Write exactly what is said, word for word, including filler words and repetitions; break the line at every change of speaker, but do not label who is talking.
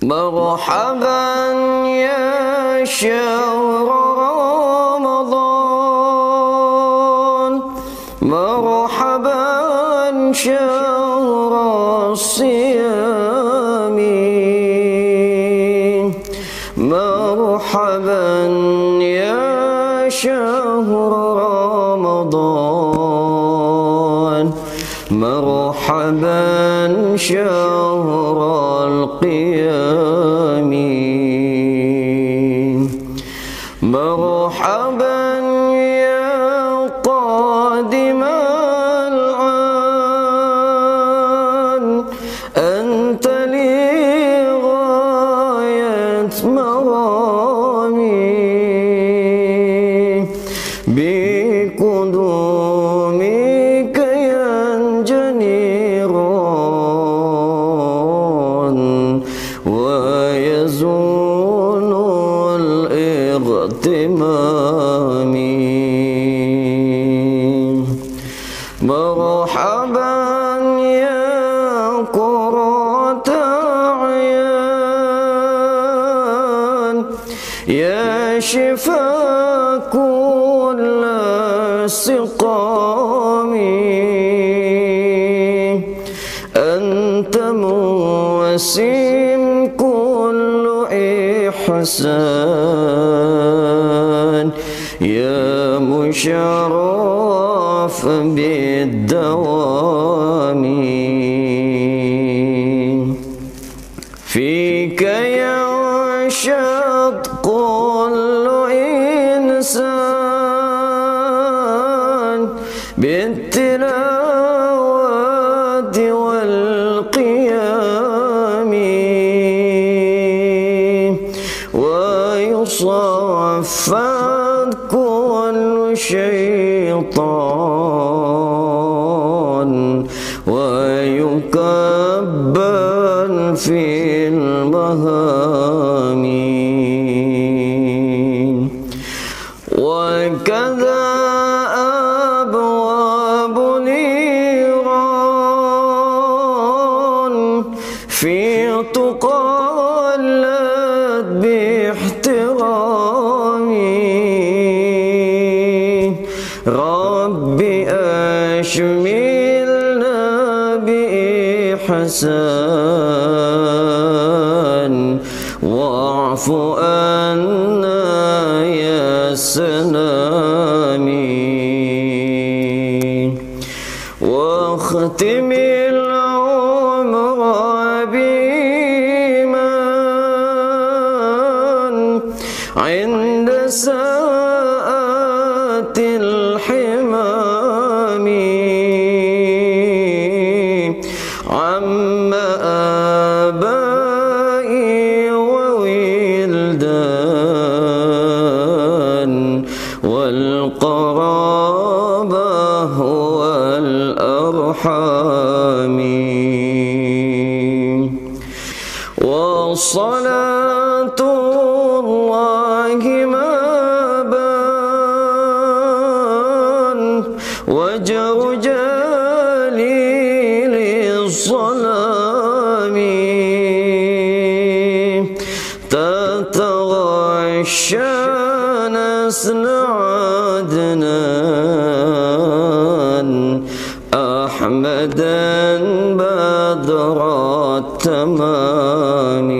مرحبا يا شهر رمضان، مرحبا شهر الصيام، مرحبا يا شهر رمضان، مرحبا شهر القيام، مرحبا يا قادم العام، أنت لي غاية مرامي، بقدومك ينجني ويزول الاغتمام، مرحبا يا قرة عيان، يا شفاء كل سقام، أنت موسم كل إحسان، يا مشرف بالدوام، فيك ينشط كل إنسان بالتلاوة والقيام، ويصفد كل شيطان، ويكبل في المهام، وكذا أبواب نيران في تقلد باحترامي، ربي أشملنا بإحسان، واعف عنا يا سلامي، واختم العمر بإيمان عند ساءة الحمام، عم آبائي وولدان، والقرابة والأرحام، والصلاة الله ما بان وجه جليل الظلام، تتغشى نسل عدنان، أحمدا بدر التمام.